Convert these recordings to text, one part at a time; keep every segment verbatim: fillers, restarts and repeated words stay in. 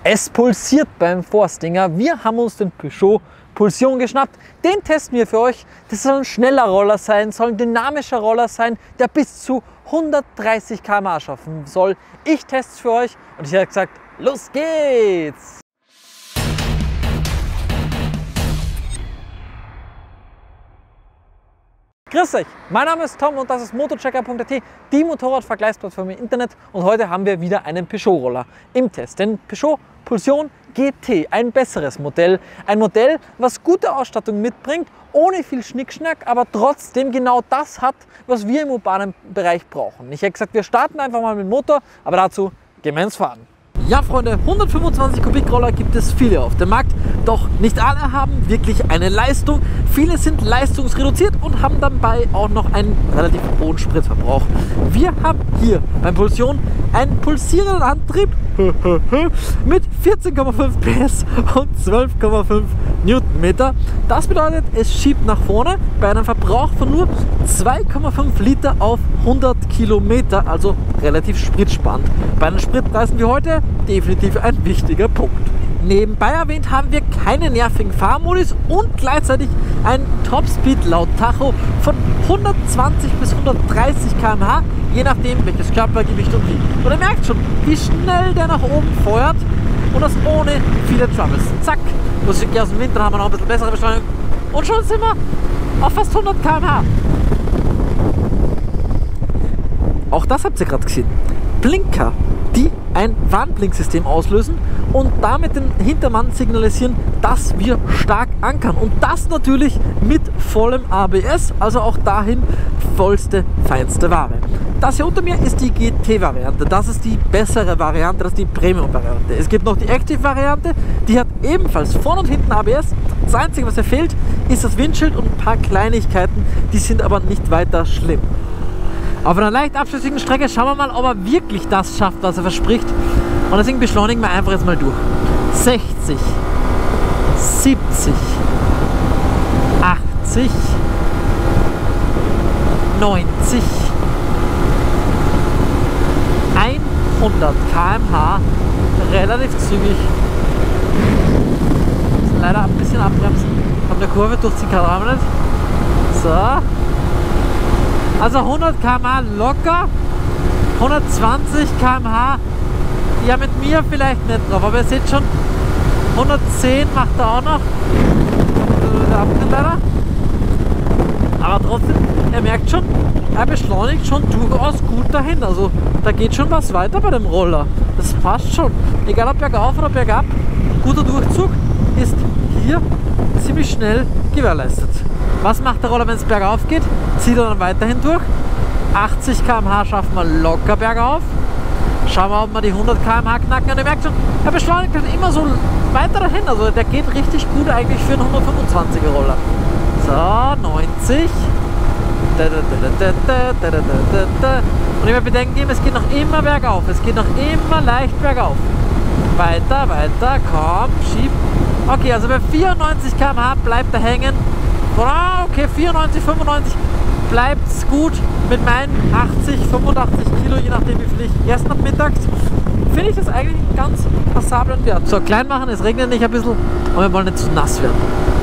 Es pulsiert beim Forstinger. Wir haben uns den Peugeot Pulsion geschnappt. Den testen wir für euch. Das soll ein schneller Roller sein, soll ein dynamischer Roller sein, der bis zu hundertdreißig Kilometer pro Stunde schaffen soll. Ich teste es für euch und ich habe gesagt, los geht's! Grüß euch, mein Name ist Tom und das ist motochecker punkt at, die Motorradvergleichsplattform im Internet, und heute haben wir wieder einen Peugeot-Roller im Test. Den Peugeot Pulsion G T, ein besseres Modell, ein Modell, was gute Ausstattung mitbringt, ohne viel Schnickschnack, aber trotzdem genau das hat, was wir im urbanen Bereich brauchen. Ich hätte gesagt, wir starten einfach mal mit dem Motor, aber dazu gehen wir ins Fahren. Ja Freunde, hundertfünfundzwanzig Kubik Roller gibt es viele auf dem Markt, doch nicht alle haben wirklich eine Leistung. Viele sind leistungsreduziert und haben dabei auch noch einen relativ hohen Spritverbrauch. Wir haben hier beim Pulsion einen pulsierenden Antrieb mit vierzehn Komma fünf P S und zwölf Komma fünf Newtonmeter. Das bedeutet, es schiebt nach vorne bei einem Verbrauch von nur zwei Komma fünf Liter auf hundert Kilometer, also relativ spritsparend. Bei den Spritpreisen wie heute definitiv ein wichtiger Punkt. Nebenbei erwähnt haben wir keine nervigen Fahrmodus und gleichzeitig einen Topspeed laut Tacho von hundertzwanzig bis hundertdreißig Kilometer pro Stunde, je nachdem welches Körpergewicht und wie. Und ihr merkt schon, wie schnell der nach oben feuert, und das ohne viele Troubles. Zack, Musik aus dem Winter, haben wir noch ein bisschen bessere Beschleunigung und schon sind wir auf fast hundert Kilometer pro Stunde. Auch das habt ihr gerade gesehen. Blinker, die ein Warnblinksystem auslösen und damit den Hintermann signalisieren, dass wir stark ankern. Und das natürlich mit vollem A B S, also auch dahin vollste, feinste Ware. Das hier unter mir ist die G T-Variante. Das ist die bessere Variante, das ist die Premium-Variante. Es gibt noch die Active-Variante, die hat ebenfalls vorne und hinten A B S. Das Einzige, was hier fehlt, ist das Windschild und ein paar Kleinigkeiten, die sind aber nicht weiter schlimm. Auf einer leicht abschüssigen Strecke schauen wir mal, ob er wirklich das schafft, was er verspricht. Und deswegen beschleunigen wir einfach jetzt mal durch. sechzig, siebzig, achtzig, neunzig, hundert Kilometer pro Stunde, relativ zügig. Müssen leider ein bisschen abbremsen. Von der Kurve durchziehen kann er nicht. So. Also hundert Kilometer pro Stunde locker, hundertzwanzig Kilometer pro Stunde, ja mit mir vielleicht nicht drauf, aber ihr seht schon, hundertzehn macht er auch noch, der Abtritt leider, aber trotzdem, er merkt schon, er beschleunigt schon durchaus gut dahin, also da geht schon was weiter bei dem Roller, das passt schon, egal ob bergauf oder bergab, guter Durchzug ist hier ziemlich schnell gewährleistet. Was macht der Roller, wenn es bergauf geht? Zieht er dann weiterhin durch. achtzig Kilometer pro Stunde schaffen wir locker bergauf. Schauen wir, ob wir die hundert Kilometer pro Stunde knacken. Und ihr merkt schon, er beschleunigt dann immer so weiter dahin. Also der geht richtig gut eigentlich für einen hundertfünfundzwanziger Roller. So, neunzig. Und immer bedenken, es geht noch immer bergauf. Es geht noch immer leicht bergauf. Weiter, weiter, komm, schieb. Okay, also bei vierundneunzig Kilometer pro Stunde bleibt er hängen. Oh, okay, vierundneunzig, fünfundneunzig bleibt es gut mit meinen achtzig, fünfundachtzig Kilo, je nachdem wie viel ich gegessen habe mittags. Finde ich das eigentlich einen ganz passablen Wert. So, klein machen, es regnet nicht ein bisschen und wir wollen nicht zu nass werden.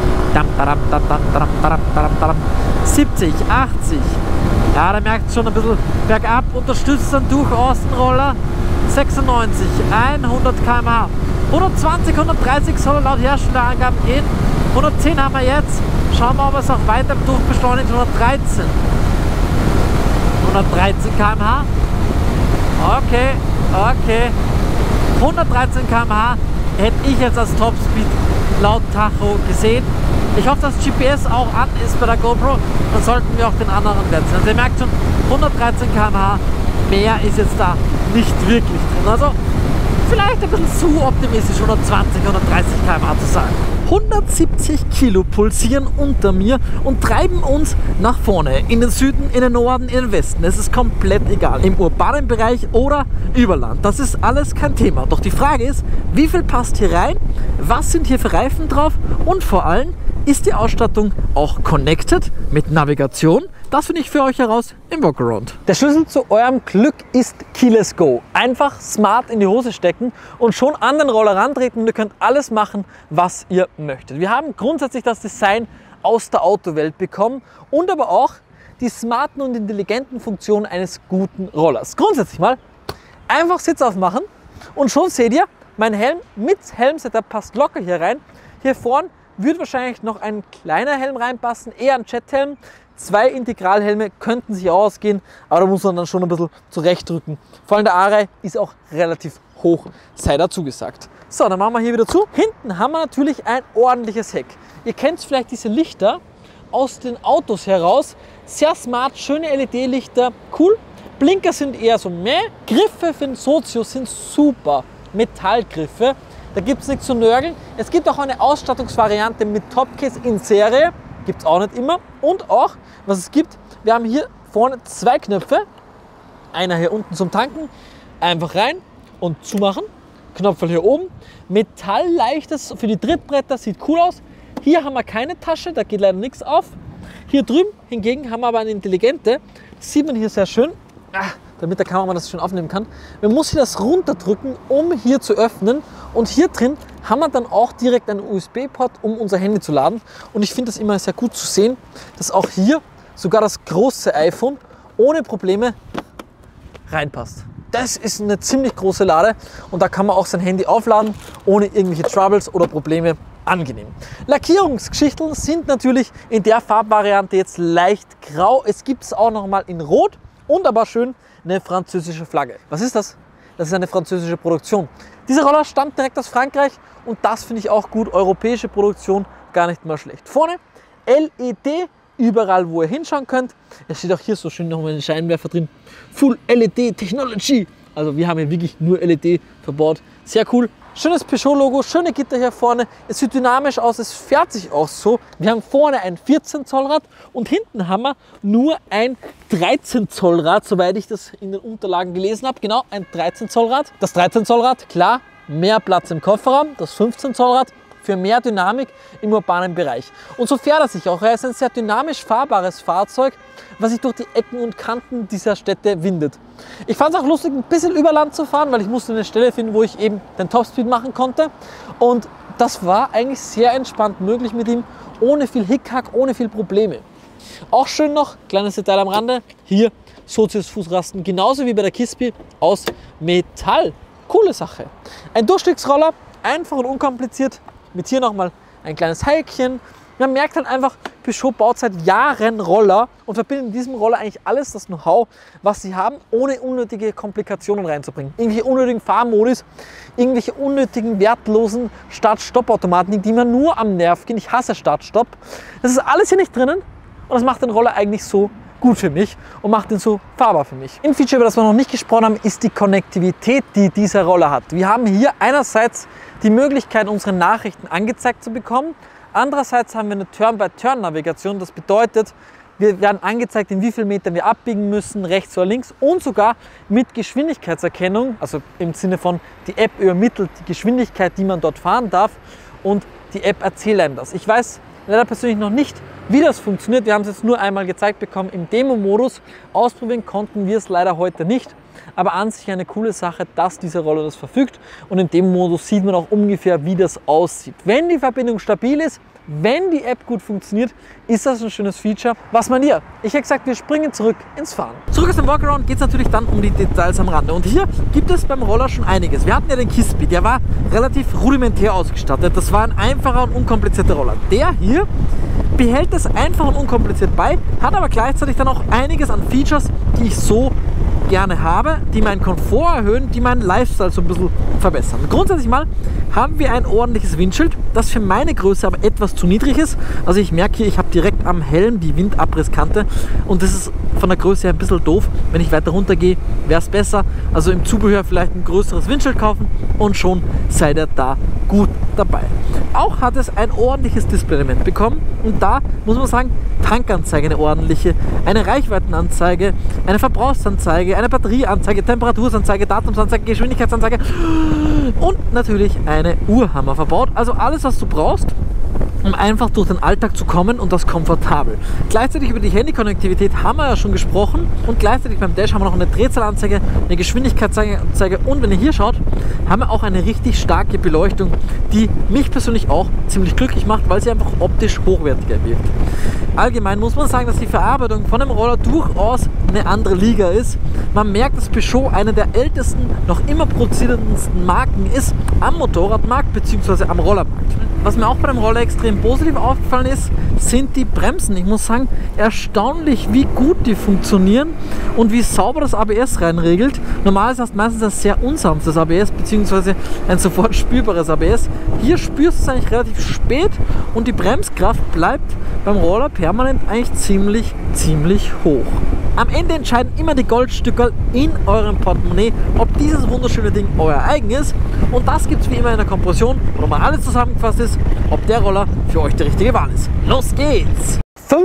siebzig, achtzig. Ja, da merkt es schon ein bisschen bergab, unterstützt dann durch Außenroller. sechsundneunzig, hundert Kilometer pro Stunde. hundertzwanzig, hundertdreißig soll laut Herstellerangaben gehen. hundertzehn haben wir jetzt. Schauen wir, ob es auch weiter durchbeschleunigt. hundertdreizehn. hundertdreizehn Kilometer pro Stunde. Okay, okay. hundertdreizehn Kilometer pro Stunde hätte ich jetzt als Topspeed laut Tacho gesehen. Ich hoffe, dass G P S auch an ist bei der GoPro. Dann sollten wir auch den anderen Wert sehen. Also ihr merkt schon, hundertdreizehn Kilometer pro Stunde. Mehr ist jetzt da nicht wirklich drin. Also vielleicht ein bisschen zu optimistisch, hundertzwanzig, hundertdreißig Kilometer pro Stunde zu sagen. hundertsiebzig Kilo pulsieren unter mir und treiben uns nach vorne. In den Süden, in den Norden, in den Westen. Es ist komplett egal. Im urbanen Bereich oder über Land. Das ist alles kein Thema. Doch die Frage ist, wie viel passt hier rein? Was sind hier für Reifen drauf? Und vor allem, ist die Ausstattung auch connected mit Navigation, Das finde ich für euch heraus im Walkaround. Der Schlüssel zu eurem Glück ist Keyless Go. Einfach smart in die Hose stecken und schon an den Roller rantreten und ihr könnt alles machen, was ihr möchtet. Wir haben grundsätzlich das Design aus der Autowelt bekommen und aber auch die smarten und intelligenten Funktionen eines guten Rollers. Grundsätzlich mal einfach Sitz aufmachen und schon seht ihr, mein Helm mit Helmsetup passt locker hier rein. Hier vorne wird wahrscheinlich noch ein kleiner Helm reinpassen, eher ein Jethelm. Zwei Integralhelme könnten sich ausgehen, aber da muss man dann schon ein bisschen zurechtdrücken. Vor allem der A-Reihe ist auch relativ hoch, sei dazu gesagt. So, dann machen wir hier wieder zu. Hinten haben wir natürlich ein ordentliches Heck. Ihr kennt vielleicht diese Lichter aus den Autos heraus. Sehr smart, schöne L E D-Lichter, cool. Blinker sind eher so meh. Griffe für den Sozio sind super. Metallgriffe, da gibt es nichts zu nörgeln. Es gibt auch eine Ausstattungsvariante mit Topcase in Serie. Gibt es auch nicht immer. Und auch, was es gibt, wir haben hier vorne zwei Knöpfe. Einer hier unten zum Tanken. Einfach rein und zumachen. Knopf hier oben. Metallleichtes für die Trittbretter, sieht cool aus. Hier haben wir keine Tasche, da geht leider nichts auf. Hier drüben hingegen haben wir aber eine intelligente. Das sieht man hier sehr schön, damit der Kameramann das schön aufnehmen kann. Man muss hier das runterdrücken, um hier zu öffnen. Und hier drin haben wir dann auch direkt einen U S B-Port, um unser Handy zu laden. Und ich finde das immer sehr gut zu sehen, dass auch hier sogar das große iPhone ohne Probleme reinpasst. Das ist eine ziemlich große Lade und da kann man auch sein Handy aufladen, ohne irgendwelche Troubles oder Probleme. Angenehm. Lackierungsgeschichten sind natürlich in der Farbvariante jetzt leicht grau. Es gibt es auch noch mal in Rot und aber schön eine französische Flagge. Was ist das? Das ist eine französische Produktion. Dieser Roller stammt direkt aus Frankreich und das finde ich auch gut. Europäische Produktion, gar nicht mal schlecht. Vorne L E D, überall wo ihr hinschauen könnt. Es steht auch hier so schön nochmal ein Scheinwerfer drin. Full L E D Technology. Also wir haben hier wirklich nur L E D verbaut. Sehr cool. Schönes Peugeot-Logo, schöne Gitter hier vorne. Es sieht dynamisch aus, es fährt sich auch so. Wir haben vorne ein vierzehn Zoll Rad und hinten haben wir nur ein dreizehn Zoll Rad, soweit ich das in den Unterlagen gelesen habe. Genau, ein dreizehn Zoll Rad. Das dreizehn Zoll Rad, klar, mehr Platz im Kofferraum. Das fünfzehn Zoll Rad für mehr Dynamik im urbanen Bereich. Und so fährt er sich auch. Er ist ein sehr dynamisch fahrbares Fahrzeug, was sich durch die Ecken und Kanten dieser Städte windet. Ich fand es auch lustig, ein bisschen über Land zu fahren, weil ich musste eine Stelle finden, wo ich eben den Topspeed machen konnte. Und das war eigentlich sehr entspannt möglich mit ihm, ohne viel Hickhack, ohne viel Probleme. Auch schön noch, kleines Detail am Rande, hier Sozius-Fußrasten, genauso wie bei der Kispi, aus Metall. Coole Sache. Ein Durchstiegsroller, einfach und unkompliziert, mit hier nochmal ein kleines Heilchen. Man merkt halt einfach, Peugeot baut seit Jahren Roller und verbindet in diesem Roller eigentlich alles das Know-how, was sie haben, ohne unnötige Komplikationen reinzubringen. Irgendwelche unnötigen Fahrmodis, irgendwelche unnötigen, wertlosen Start-Stopp-Automaten, die mir nur am Nerv gehen. Ich hasse Start-Stopp. Das ist alles hier nicht drinnen und das macht den Roller eigentlich so gut für mich und macht ihn so fahrbar für mich. Ein Feature, über das wir noch nicht gesprochen haben, ist die Konnektivität, die dieser Roller hat. Wir haben hier einerseits die Möglichkeit, unsere Nachrichten angezeigt zu bekommen. Andererseits haben wir eine Turn-by-Turn-Navigation. Das bedeutet, wir werden angezeigt, in wie viel Metern wir abbiegen müssen, rechts oder links und sogar mit Geschwindigkeitserkennung, also im Sinne von, die App übermittelt die Geschwindigkeit, die man dort fahren darf und die App erzählt einem das. Ich weiß leider persönlich noch nicht, wie das funktioniert. Wir haben es jetzt nur einmal gezeigt bekommen im Demo-Modus. Ausprobieren konnten wir es leider heute nicht. Aber an sich eine coole Sache, dass dieser Roller das verfügt. Und in dem Modus sieht man auch ungefähr, wie das aussieht. Wenn die Verbindung stabil ist, wenn die App gut funktioniert, ist das ein schönes Feature. Was meint ihr? Ich hätte gesagt, wir springen zurück ins Fahren. Zurück aus dem Walkaround geht es natürlich dann um die Details am Rande. Und hier gibt es beim Roller schon einiges. Wir hatten ja den Kispi, der war relativ rudimentär ausgestattet. Das war ein einfacher und unkomplizierter Roller. Der hier behält es einfach und unkompliziert bei, hat aber gleichzeitig dann auch einiges an Features, die ich so gerne habe, die meinen Komfort erhöhen, die meinen Lifestyle so ein bisschen verbessern. Grundsätzlich mal haben wir ein ordentliches Windschild, das für meine Größe aber etwas zu niedrig ist. Also ich merke hier, ich habe direkt am Helm die Windabrissskante und das ist von der Größe her ein bisschen doof. Wenn ich weiter runter gehe, wäre es besser. Also im Zubehör vielleicht ein größeres Windschild kaufen und schon seid ihr da gut dabei. Auch hat es ein ordentliches Display-Element bekommen und da muss man sagen, Tankanzeige eine ordentliche, eine Reichweitenanzeige, eine Verbrauchsanzeige, eine Batterieanzeige, Temperaturanzeige, Datumsanzeige, Geschwindigkeitsanzeige und natürlich eine Uhr haben wir verbaut. Also alles, was du brauchst, um einfach durch den Alltag zu kommen und das komfortabel. Gleichzeitig über die Handykonnektivität haben wir ja schon gesprochen und gleichzeitig beim Dash haben wir noch eine Drehzahlanzeige, eine Geschwindigkeitsanzeige und wenn ihr hier schaut, haben wir auch eine richtig starke Beleuchtung, die mich persönlich auch ziemlich glücklich macht, weil sie einfach optisch hochwertiger wirkt. Allgemein muss man sagen, dass die Verarbeitung von dem Roller durchaus eine andere Liga ist. Man merkt, dass Peugeot eine der ältesten, noch immer produzierendsten Marken ist am Motorradmarkt bzw. am Rollermarkt. Was mir auch bei dem Roller extrem positiv aufgefallen ist, sind die Bremsen. Ich muss sagen, erstaunlich, wie gut die funktionieren und wie sauber das A B S reinregelt. Normalerweise hast du meistens ein sehr unsanftes A B S bzw. ein sofort spürbares A B S. Hier spürst du es eigentlich relativ spät und die Bremskraft bleibt beim Roller permanent eigentlich ziemlich, ziemlich hoch. Am Ende entscheiden immer die Goldstückerl in eurem Portemonnaie, ob dieses wunderschöne Ding euer eigen ist. Und das gibt es wie immer in der Kompression, wo nochmal alles zusammengefasst ist, ob der Roller für euch die richtige Wahl ist. Los geht's!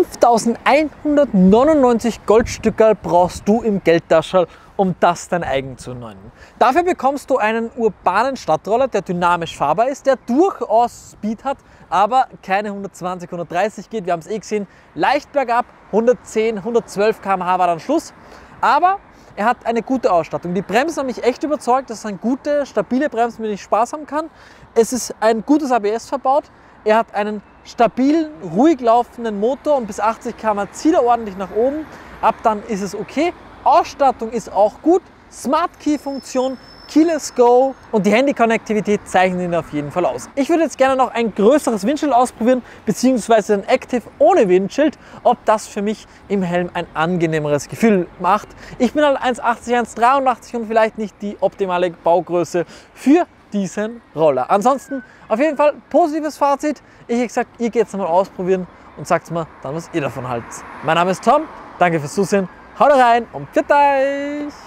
fünftausendeinhundertneunundneunzig Goldstückerl brauchst du im Geldtaschel, um das dein eigen zu nennen. Dafür bekommst du einen urbanen Stadtroller, der dynamisch fahrbar ist, der durchaus Speed hat, aber keine hundertzwanzig, hundertdreißig geht. Wir haben es eh gesehen, leicht bergab, hundertzehn, hundertzwölf Kilometer pro Stunde war dann Schluss. Aber er hat eine gute Ausstattung. Die Bremsen haben mich echt überzeugt, das sind gute, stabile Bremsen, mit denen ich Spaß haben kann. Es ist ein gutes A B S verbaut. Er hat einen stabilen, ruhig laufenden Motor und bis achtzig Kilometer pro Stunde zieht er ordentlich nach oben. Ab dann ist es okay. Ausstattung ist auch gut. Smart Key Funktion, Keyless Go und die Handy-Konnektivität zeichnen ihn auf jeden Fall aus. Ich würde jetzt gerne noch ein größeres Windschild ausprobieren, beziehungsweise ein Active ohne Windschild, ob das für mich im Helm ein angenehmeres Gefühl macht. Ich bin halt eins achtzig, eins dreiundachtzig und vielleicht nicht die optimale Baugröße für diesen Roller. Ansonsten auf jeden Fall positives Fazit. Ich habe gesagt, ihr geht es mal ausprobieren und sagt mir dann, was ihr davon haltet. Mein Name ist Tom, danke fürs Zusehen, haut rein und pfiat euch!